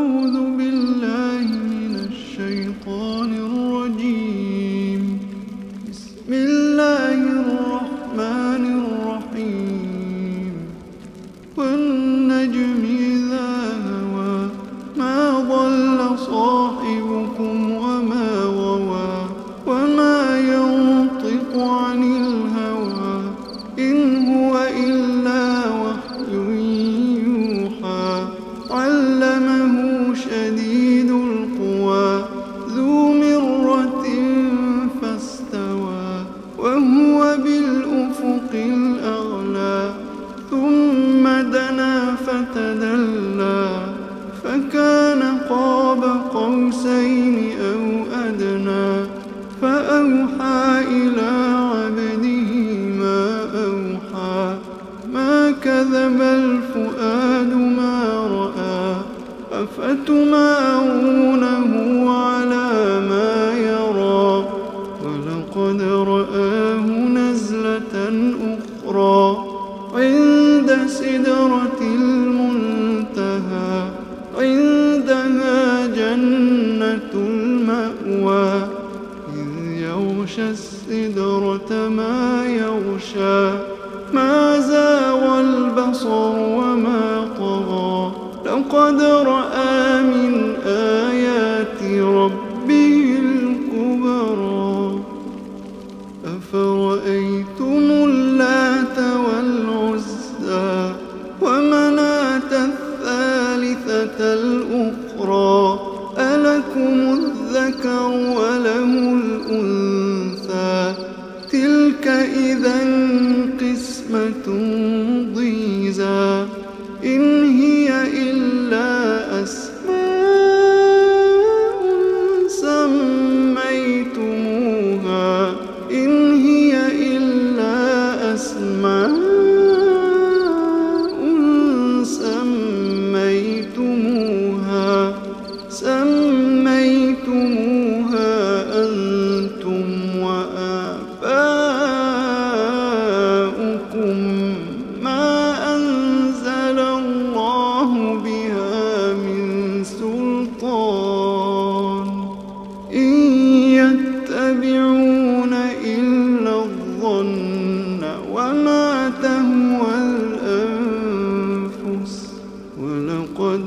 أعوذ بالله من الشيطان الرجيم. بسم الله الرحمن الرحيم. والنجم إذا هوى ما ضل صاحبكم وما غوى وما ينطق عن الهوى إن هو إلا وحي يوحى. علمه شديد القوى ذو مرة فاستوى وهو بالأفق الأعلى. ثم دنا فتدلى فكان قاب قوسين أو أدنى. فأوحى إلى عبده ما أوحى. ما كذب الفؤاد ما رأى. أفتمارونه على ما يرى. ولقد رآه نزلة أخرى عند سدرة المنتهى. عندها جنة المأوى. إذ يغشى السدرة ما يغشى. ما زاغ البصر وما طغى. لقد رأى من آيات ربه الكبرى. أفرأيتم اللات والعزى ومناة الثالثة الأخرى. ألكم الذكر وله الأنثى. تلك إذا قسمة ضيزى. إن هي إلا أسماء سميتموها. إن هي إلا أسماء سميتموها أنتم وآباؤكم ما أنزل الله بها من سلطان. إن يتبعون إلا الظن وما تهوى الأنفس. ولقد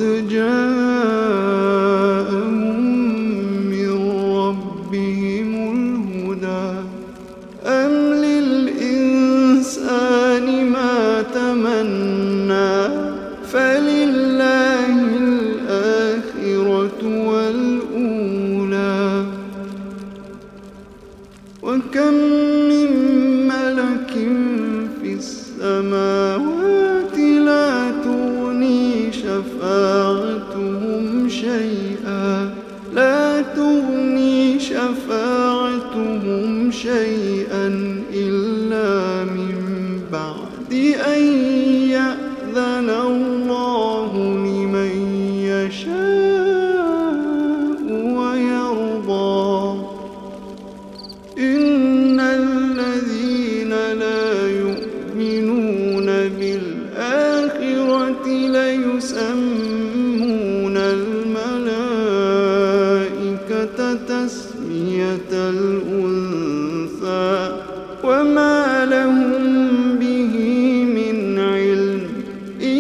جاءهم من ربهم الهدى. أم للإنسان ما تمنى. فلله الآخرة والأولى. وكم من ملك في السماوات لا تغني شفاعتهم شيئا. لا تغني شفاعتهم شيئا إلا من بعد أن يأذن الله لمن يشاء ويرضى. إن الذين لا يؤمنون بالآخرة ليسمون الملائكة تسمية الأنثى. وما لهم به من علم. إن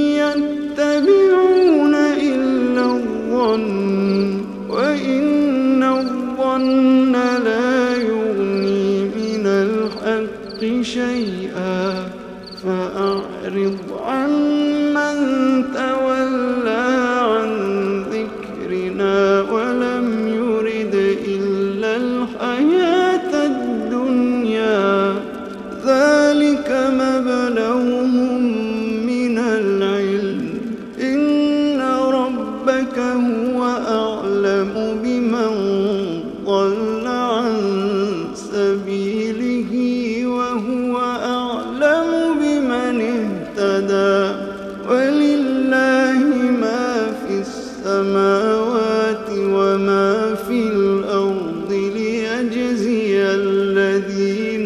يتبعون إلا الظن وإن الظن لا يغني من الحق شيئا. فأعرض عن من تولى عن ذكرنا ولم يرد إلا الحياة الدنيا. ذلك مبلغهم من العلم. إن ربك هو أعلم بمن ضل عن سبيله وهو أعلم بمن اهتدى. ولله ما في السماوات وما في الأرض ليجزي الذين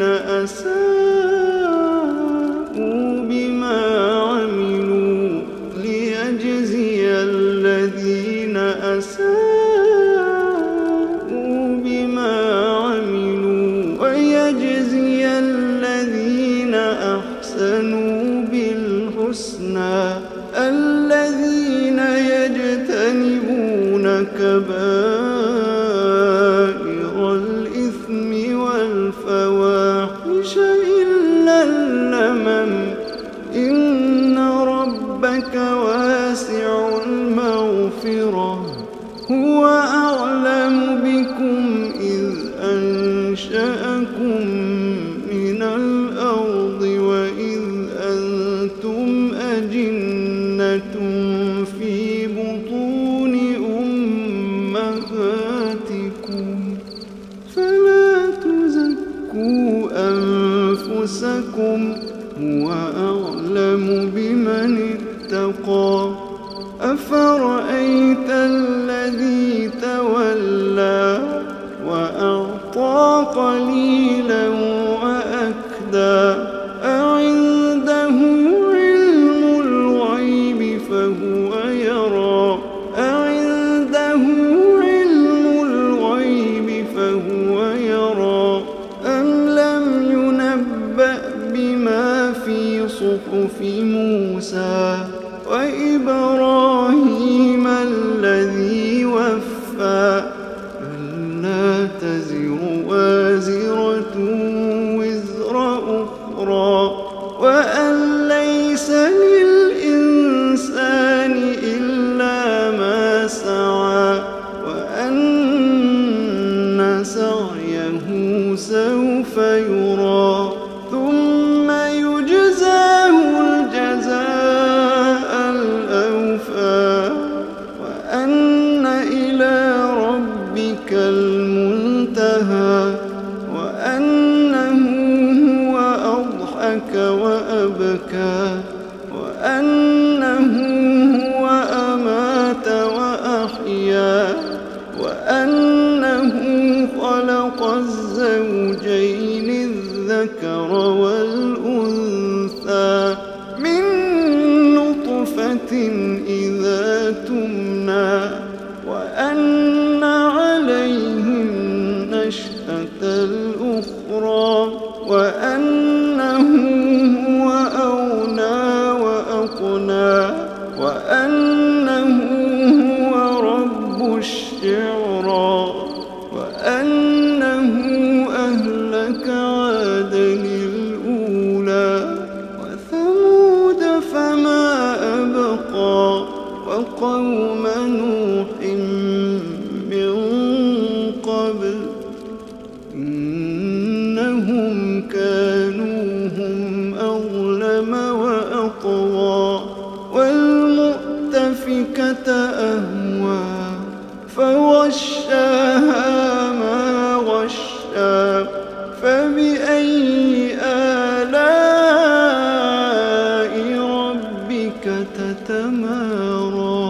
أساءوا بما عملوا. ليجزي الذين أساءوا بما عملوا ويجزي الذين أحسنوا بالحسنى الذين يجتنبون كبائر الإثم والفواحش إلا اللمم إن ربك واسع المغفرة هو أعلم بكم إذ أنشأكم من الأرض وإذ أنتم أجنة في بطون أمهاتكم فلا تزكوا أنفسكم هو أعلم بمن اتقى أفرأيت الذي تولى وأعطى قليلا وأكدى أعنده علم الغيب فهو يرى أعنده علم الغيب فهو يرى أم لم ينبأ بما في صحف موسى وإبراهيم الذي وفى ألا تزر وازرة وزر أخرى وأن ليس للإنسان إلا ما سعى وأن سعيه سوف يرى ثم يجزاه الجزاء الأوفى وأن إلى ربك المنتهى وأنه هو أضحك وأبكى وأنه هو أمات وأحيا وأنه خلق الزوجين الذكر والأنثى من نطفة إذا تمنى وأن عليه النشأة الأخرى وأنه هو أغنى وأقنى وأنه هو رب الشعرى وأنه أهلك عادا الأولى وثمود فما أبقى وقوم نوح من قبل إنهم كانوا هم أظلم وأطغى والمؤتفكة أهوى فغشاها ما غشى فبأي آلاء ربك تتمارى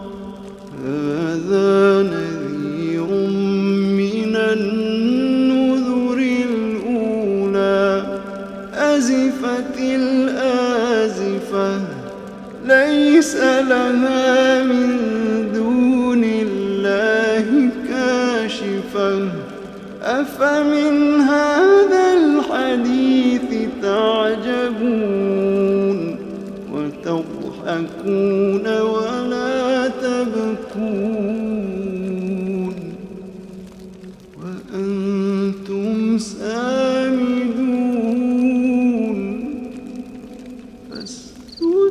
هذا نذير من النذر الأولى أزفت الآزفة ليس لها من دون الله كاشفة أفمن هذا الحديث تعجبون وتضحكون ولا تبكون وأنتم سامدون فاسجدوا